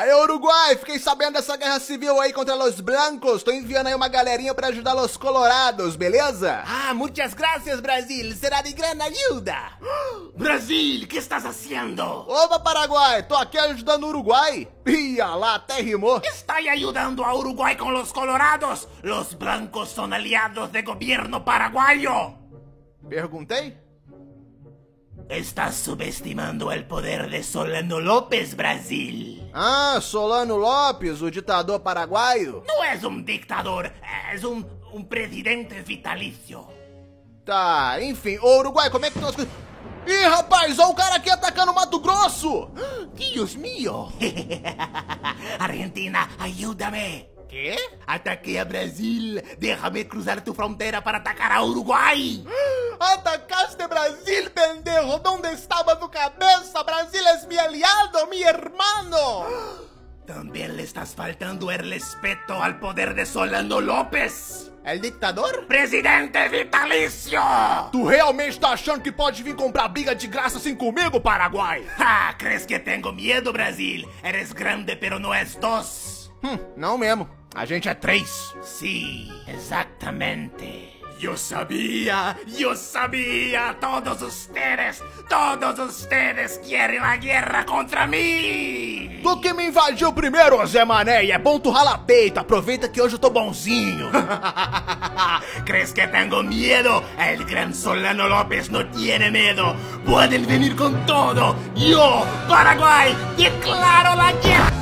Aí, Uruguai, fiquei sabendo dessa guerra civil aí contra los blancos. Tô enviando aí uma galerinha pra ajudar los colorados, beleza? Ah, muchas gracias, Brasil. Será de gran ayuda. Brasil, ¿qué estás haciendo? Opa, Paraguai, tô aqui ajudando o Uruguai. Ia lá, até rimou. Estoy ayudando a Uruguay con los colorados. Los blancos son aliados del gobierno paraguayo. Perguntei? Estás subestimando el poder de Solano López, Brasil. Ah, Solano Lopes, o ditador paraguaio? No es un dictador, es un presidente vitalicio. Tá, enfim. Ô, Uruguai, como é que estão as coisas? Ih, rapaz, ó o cara aqui atacando o Mato Grosso! Dios mío. Argentina, ayúdame. Quê? Ataqué a Brasil. Déjame cruzar tu frontera para atacar a Uruguay. Atacaste Brasil, pendejo! ¿Dónde estaba tu cabeza? Brasil es mi aliado, mi hermano! También le estás faltando el respeto al poder de Solano López. El dictador? Presidente vitalicio! Tu realmente tá achando que pode vir comprar briga de graça assim comigo, Paraguai? Ah, ¿crees que tengo miedo, Brasil? Eres grande, pero no es dos. Não mesmo. A gente é 3. Sí, exactamente. Yo sabía, todos ustedes quieren la guerra contra mí. Tu que me invadiu primeiro, Zé Mané, e é bom tu ralar peito, aproveita que hoje eu tô bonzinho. ¿Crees que tengo miedo? El gran Solano López no tiene miedo. Pueden venir con todo. Yo, Paraguay, declaro la guerra.